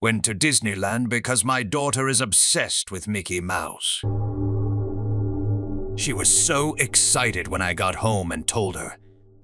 Went to Disneyland because my daughter is obsessed with Mickey Mouse. She was so excited when I got home and told her,